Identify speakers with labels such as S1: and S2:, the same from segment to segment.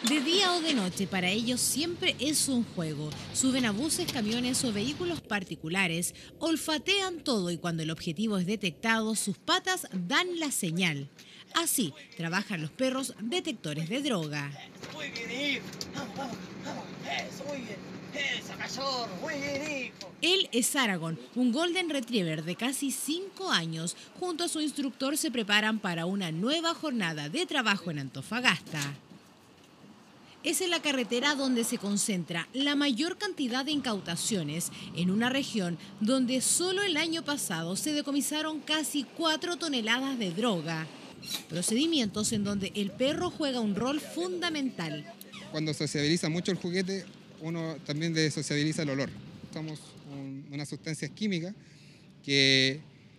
S1: De día o de noche, para ellos siempre es un juego. Suben a buses, camiones o vehículos particulares, olfatean todo y cuando el objetivo es detectado, sus patas dan la señal. Así trabajan los perros detectores de droga.
S2: Muy bien, hijo. Vamos, vamos, vamos. Eso, muy bien. Eso, cachorro. Muy bien, hijo.
S1: Él es Aragon, un Golden Retriever de casi 5 años. Junto a su instructor se preparan para una nueva jornada de trabajo en Antofagasta. Es en la carretera donde se concentra la mayor cantidad de incautaciones, en una región donde solo el año pasado se decomisaron casi 4 toneladas de droga. Procedimientos en donde el perro juega un rol fundamental.
S3: Cuando sociabiliza mucho el juguete, uno también desociabiliza el olor. Usamos unas sustancias químicas que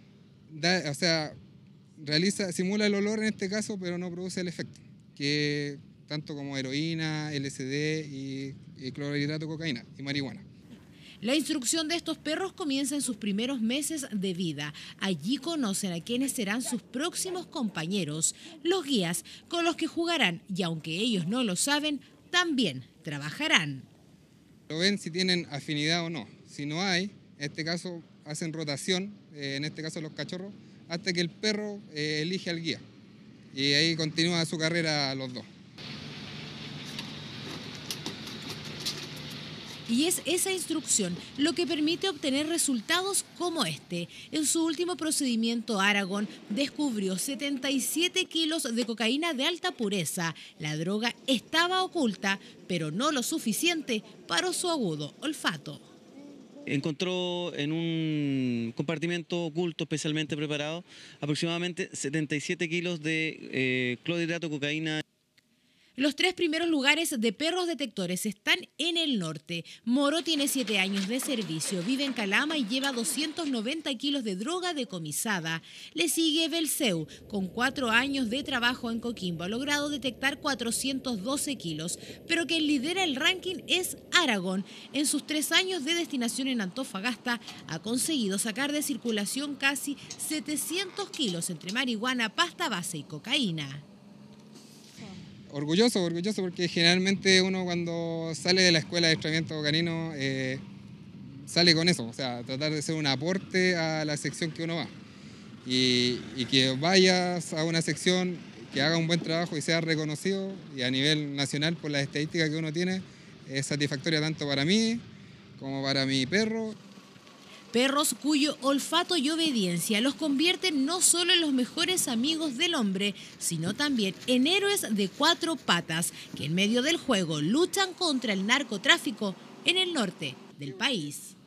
S3: simula el olor en este caso, pero no produce el efecto, que tanto como heroína, LSD y clorhidrato de cocaína y marihuana.
S1: La instrucción de estos perros comienza en sus primeros meses de vida. Allí conocen a quienes serán sus próximos compañeros, los guías con los que jugarán y aunque ellos no lo saben, también trabajarán.
S3: Lo ven si tienen afinidad o no. Si no hay, en este caso hacen rotación, en este caso los cachorros, hasta que el perro elige al guía. Y ahí continúa su carrera los dos.
S1: Y es esa instrucción lo que permite obtener resultados como este. En su último procedimiento, Aragon descubrió 77 kilos de cocaína de alta pureza. La droga estaba oculta, pero no lo suficiente para su agudo olfato.
S4: Encontró en un compartimento oculto especialmente preparado aproximadamente 77 kilos de clorhidrato de cocaína.
S1: Los 3 primeros lugares de perros detectores están en el norte. Moro tiene 7 años de servicio, vive en Calama y lleva 290 kilos de droga decomisada. Le sigue Belceu, con 4 años de trabajo en Coquimbo. Ha logrado detectar 412 kilos, pero quien lidera el ranking es Aragon. En sus 3 años de destinación en Antofagasta, ha conseguido sacar de circulación casi 700 kilos entre marihuana, pasta base y cocaína.
S3: Orgulloso porque generalmente uno cuando sale de la escuela de adiestramiento canino sale con eso, o sea, tratar de ser un aporte a la sección que uno va. Y que vayas a una sección que haga un buen trabajo y sea reconocido y a nivel nacional por las estadísticas que uno tiene, es satisfactoria tanto para mí como para mi perro.
S1: Perros cuyo olfato y obediencia los convierten no solo en los mejores amigos del hombre, sino también en héroes de 4 patas que en medio del juego luchan contra el narcotráfico en el norte del país.